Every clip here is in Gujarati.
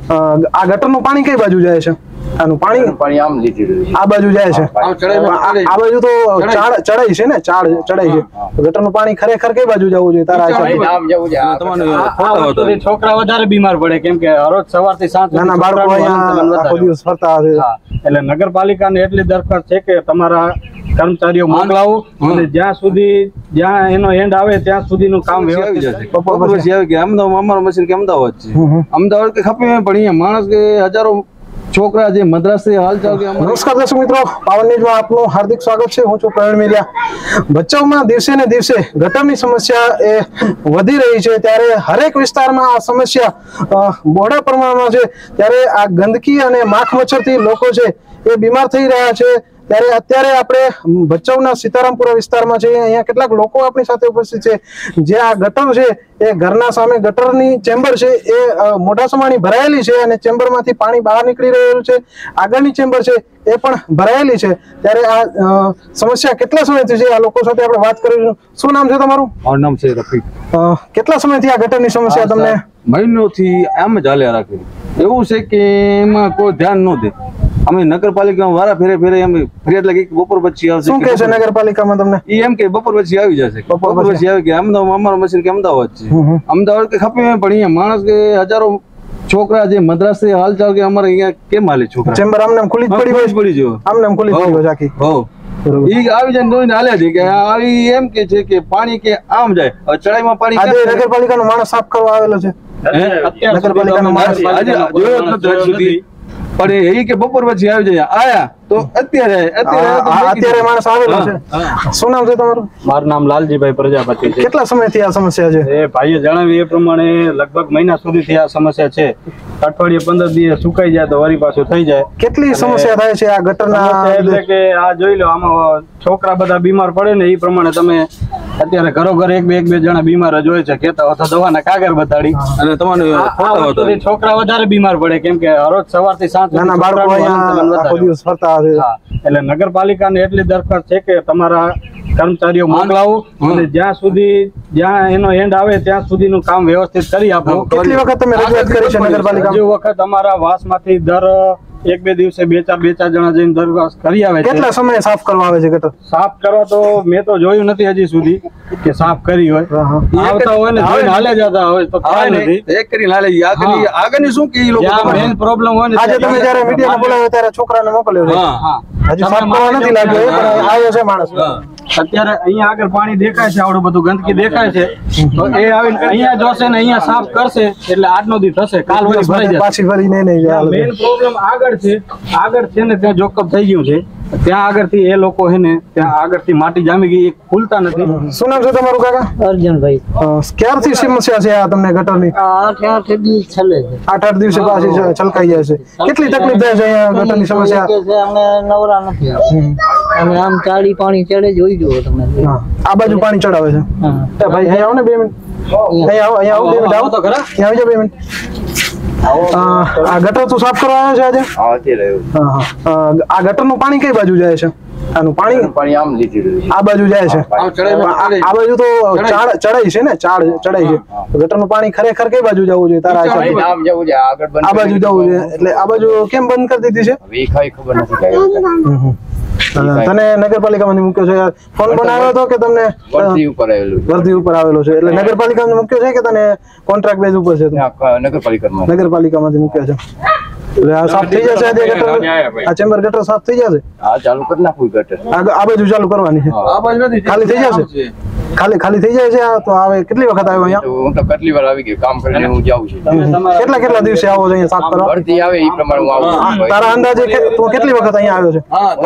આ ગટરનું પાણી કઈ બાજુ જાય છે? આનું પાણી આમ લીધેલું આ બાજુ જાય છે, આ બાજુ તો ચડાઈ છે ને, ચડાઈ છે. ગટરનું પાણી ખરેખર કઈ બાજુ જવું જોઈએ તારા હિસાબે? છોકરા વધારે બીમાર પડે કેમ કે રોજ સવારથી સાંજ નાના બાળકો અહીંયા આખો દિવસ ફરતા હશે. એટલે નગરપાલિકાને એટલી દરખાસ્ત છે કે તમારા કર્મચારીઓ મોકલાવો અને જ્યાં એનો એન્ડ આવે ત્યાં સુધીનું કામ વ્યવસ્થિત જશે. બપોર પછી આવે કે અમદાવાદ અમારો મશીન કે અમદાવાદ છે, અમદાવાદ કે ખપે પણ અહીંયા માણસ કે હજારો છોકરા જે મદ્રાસથી હાલચાલ કે. નમસ્કાર દર્શક મિત્રો, પાવન ન્યૂઝમાં આપનું હાર્દિક સ્વાગત છે. હું છું પ્રવીણ મેરિયા. ભચાઉમાં દિવસે ને દિવસે ગટરની સમસ્યા એ વધી રહી છે, ત્યારે હરેક વિસ્તારમાં આ સમસ્યા બહોળા પ્રમાણમાં છે. ત્યારે આ ગંદકી અને માખ મચ્છરથી લોકો છે એ બીમાર થઈ રહ્યા છે. ત્યારે અત્યારે આપણે ભચાઉના સીતારામપુરા વિસ્તારમાં છે. અહીંયા કેટલાક લોકો આપણી સાથે ઉપસ્થિત છે. જે આ ગટર છે એ ઘરના સામે ગટરની ચેમ્બર છે એ મોટા સમાણી ભરાયેલી છે અને ચેમ્બરમાંથી પાણી બહાર નીકળી રહ્યું છે. આગળની ચેમ્બર છે એ પણ ભરાયેલી છે. ત્યારે આ સમસ્યા કેટલા સમયથી છે? આ લોકો સાથે આપણે વાત કરીશું. શું નામ છે તમારું? મારું નામ છે રફીક. કેટલા સમયથી આ ગટરની સમસ્યા તમને? મહિનોથી આમ જ હાલ્યા રાખે. એવું છે કે એમાં કોઈ ધ્યાન ન દે. અમે નગરપાલિકામાં વારા ફેરે અમે ફરિયાદ લાગી બપોર પછી આવશે. શું કહે છે નગરપાલિકામાં તમને? એમ કે બપોર પછી આવી જશે, બપોર પછી આવે કે અમદાવાદ અમારો મશીન કે અમદાવાદ છે, અમદાવાદ કે ખપે પણ અહીંયા માણસ કે હજારો છોકરા જે મદ્રાસથી હાલચાલ કે અમારે અહીંયા કેમ હાલે છોકરા? ચેમ્બર આમને ખુલ્લી પડી જો આમને ખુલ્લી પડી હોય આખી. ઈ આવી જાય જોઈને હાલ્યા છે કે આવી એમ કે છે કે પાણી કે આમ જાય. ચડાઈમાં પાણી આજે નગરપાલિકાનો માણસ સાફ કરવા આવેલો છે. નગરપાલિકાનો માણસ આજે જોયો જ નથી સુધી, પણ એ કે બપોર પછી આવી જાય. આયા તો અત્યારે માણસ આવેલો છે. શું નામ છે તમારું? મારું નામ લાલજીભાઈ પ્રજાપતિ છે. કેટલા સમયથી આ સમસ્યા છે? એ ભાઈએ જણાવ્યું એ પ્રમાણે લગભગ મહિના સુધીથી આ સમસ્યા છે. અઠવાડિયે 15 દિવસ સુકાઈ જાય તો વળી પાછું થઈ જાય. કેટલી સમસ્યા થાય છે આ ગટરના? એટલે કે આ જોઈ લો, આમાં છોકરા બધા બીમાર પડે ને એ પ્રમાણે તમે અત્યારે ઘરો એક બે જણા બીમાર જ હોય છે. કેતા અથવા દવાના કાગળ બતાડી અને તમારે છોકરા વધારે બીમાર પડે કેમ કે રોજ સવારથી સાંજ નાના બાળકો અહીંયા આખો દિવસ ફરતા હશે. એટલે નગરપાલિકાને એટલી દરખાસ્ત છે કે તમારા કર્મચારીઓ મોકલાવો અને જ્યાં એનો એન્ડ આવે ત્યાં સુધીનું કામ વ્યવસ્થિત કરી આપો. કેટલી વખત તમે રજૂઆત કરી છે નગરપાલિકા? હજુ વખત અમારા વાસમાંથી દર એક બે દિવસે બે ચાર જણા જઈને દરખાસ્ત કરી આવે છે. કેટલા સમય સાફ કરવા આવે છે ગટર? સાફ કરવા તો મેં તો જોયું નથી હજી સુધી કે સાફ કરી હોય. આવતા હોય ને જોઈને હાલે જતા હોય તો કાઈ નથી. એક કરીને હાલે. આગળની શું કે લોકો મેન પ્રોબ્લેમ હોય ને. આજે તમે જ્યારે મીડિયાને બોલાવ્યો ત્યારે છોકરાને મોકલ્યો છે. હજી સાફ કરવા નથી લાગ્યો પણ આવ્યો છે માણસ. અત્યારે અહીંયા આગળ પાણી દેખાય છે, આવડું બધું ગંદકી દેખાય છે, તો એ આવીને અહીંયા જોશે ને અહીંયા સાફ કરશે એટલે આજનો દી થશે, કાલ વળી ભરાઈ જશે. પાછી ફરી નહીં જાય. મેઇન પ્રોબ્લેમ આગળ છે ને ત્યાં જોકઅપ થઈ ગયું છે. ત્યાં આગળથી એ લોકો છે ને ત્યાં આગળથી માટી જામી ગઈ, ખુલતા નથી. શું નામ છે તમારું કાકા? અર્જુનભાઈ. ક્યારથી સમસ્યા છે આ તમને ગટરની? 8 દિવસ ચાલે છે. 8 દિવસે પાછી છલકાઈ જાય છે. કેટલી તકલીફ થાય છે અહીંયા ગટરની સમસ્યા? અમે નવરા નથી અને આમ ચાળી પાણી ચડે જોઈ જુઓ તમે. આ બાજુ પાણી ચડાવે છે. ભાઈ અહીંયા આવો ને 2 મિનિટ. અહીંયા આવો 2 મિનિટ. આવો તો ખરા. અહીંયા આવી જાવ 2 મિનિટ. આ ગટર તો સાફ કરવા આવ્યો છે આજે? આ ગટરનું પાણી કઈ બાજુ જાય છે? આનું પાણી આમ લીધેલું આ બાજુ જાય છે. આ બાજુ તો ચડાઈ છે ને, ચડાઈ છે. ગટરનું પાણી ખરેખર કઈ બાજુ જવું જોઈએ તારા હિસાબે? આ બાજુ જવું જોઈએ. એટલે આ બાજુ કેમ બંધ કરી દીધી છે? ખબર નથી. તને નગરપાલિકામાંથી મૂક્યો છે? ફોન બનાવ્યો હતો કે તમને? વર્ધી ઉપર આવેલો છે. એટલે નગરપાલિકામાં મૂક્યો છે કે તને કોન્ટ્રાક્ટ બેઝ ઉપર છે? નગરપાલિકામાંથી મૂક્યો છે. એટલે આ સાફ થઈ જશે આજે ગટર? આ ચેમ્બર ગટર સાફ થઈ જશે? ચાલુ કરી નાખું ગટર. આ બાજુ ચાલુ કરવાની છે? આ બાજુ નથી, ખાલી થઈ જશે. ખાલી થઈ જાય છે. આ તો આવે કેટલી વખત આવ્યો અહીંયા? હું તો કેટલી વાર આવી ગયો, કામ કરીને હું જાઉં છું. કેટલા દિવસે આવો છો અહીંયા સાફ કરવા? ભરતી આવે એ પ્રમાણે હું આવું છું. તારા અંદાજે તું કેટલી વખત અહીંયા આવ્યો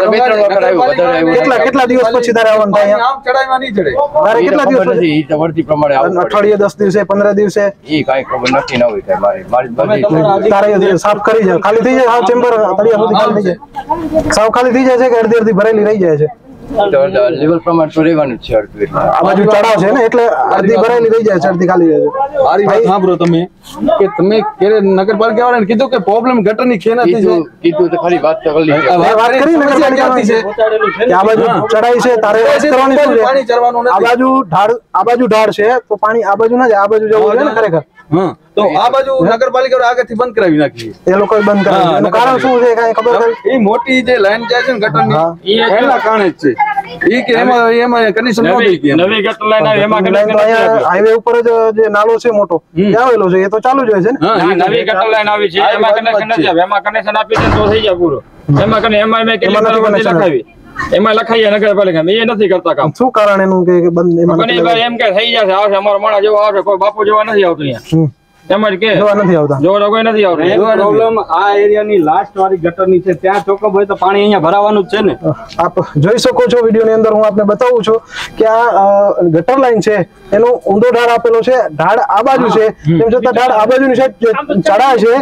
છે? કેટલા દિવસ પછી તારે આવવાનું થાય? આમ ચડાઈમાં નહીં ચડે. તારે કેટલા દિવસ પછી? ઈ તો ભરતી પ્રમાણે આવું. અઠવાડિયે 10 દિવસે 15 દિવસે? ઈ કાઈ ખબર નથી ન હોય કાઈ. મારી ભરતી તારે સાફ કરી જાય, ખાલી થઈ જાય. આ ચેમ્બર તળિયા સુધી ખાલી થઈ જાય. સાવ ખાલી થઈ જાય છે કે અડધી ભરેલી રહી જાય છે? લેવલ પ્રમાણે તો રહેવાનું છે. આ બાજુ ચડાવ છે ને એટલે અડધી ભરાયેલી રહી જાય છે, અડધી ખાલી રહે છે. મારી વાત સાંભળો તમે કે તમે નગરપાલિકા વાળાને કીધું કે પ્રોબ્લેમ ગટરની છે નથી? કીધું તો ખરી વાત તો કરી વાત કરી નગરપાલિકાની છે કે આ બાજુ ચડાઈ છે, તારે કરવાની શું છે? આ બાજુ ઢાળ છે તો પાણી આ બાજુ ના જાય, આ બાજુ જવું છે ને ખરેખર. હા તો આ બાજુ નગરપાલિકા આગળથી બંધ કરાવી નાખી એ લોકોએ બંધ કરાવ્યું. એનું કારણ શું છે કાંઈ ખબર ખરી? એ મોટી જે લાઈન જાય છે ને હા. ગટરની એના કારણે જ છે એ કે એમાં કનેક્શન ન દઈ ગયા નવી ગટર લાઈન આવી એમાં લાઈન તો અહીંયા હાઈવે ઉપર જ જે નાલો છે મોટો ત્યાં આવેલો છે, એ તો ચાલુ જ હોય છે ને. હા નવી ગટર લાઈન આવી છે એમાં કનેક્શન નથી આવે. એમાં કનેક્શન આપી દે તો થઈ જાય પૂરો. એમાં એમાં મેં કેટલી એમાં નથી વાર connection લખાવી, એમાં લખાઈએ નગરપાલિકામાં, એ નથી કરતા કામ. શું કારણ એનું કે બંધ એમાં ઘણી વાર એમ કે થઈ જશે, આવશે, અમારો માણસ જેવો આવશે, કોઈ બાપુ જેવા નથી આવતું અહીંયા. એમ જ કે જોવા નથી આવતા. જોવા કોઈ નથી આવતું. પ્રોબ્લેમ આ એરિયાની લાસ્ટ વાળી ગટરની છે, ત્યાં ચોખ્ખો હોય તો પાણી અહીંયા ભરાવાનું જ છે ને. આપ જોઈ શકો છો વિડીયોની અંદર, હું આપને બતાવું છું કે આ ગટર લાઈન છે એનો ઊંધો ઢાળ આપેલો છે. ઢાળ આ બાજુ છે, તેમ છતાં ઢાળ આ બાજુની સાઈડ ચડાય છે.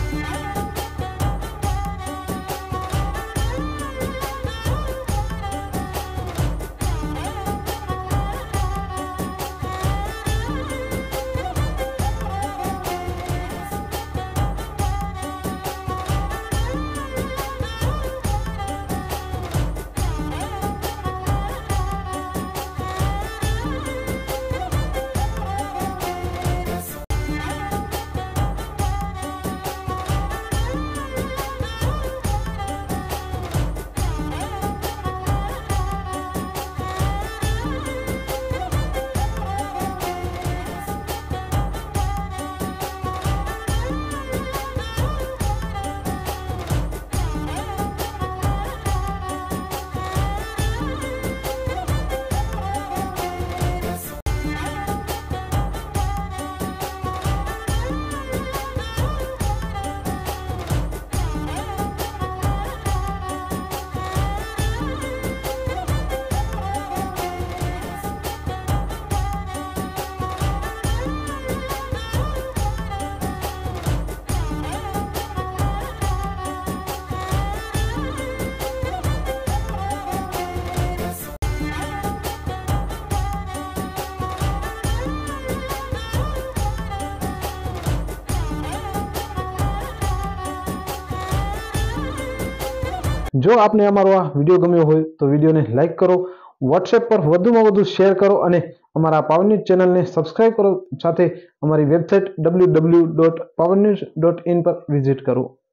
જો આપને અમારો આ વિડીયો ગમ્યો હોય તો વિડીયોને લાઈક કરો, વોટ્સએપ પર વધુમાં વધુ શેર કરો અને અમારા પાવર ન્યૂઝ ચેનલને સબસ્ક્રાઇબ કરો. સાથે અમારી વેબસાઇટ www.powernews.in પર વિઝિટ કરો.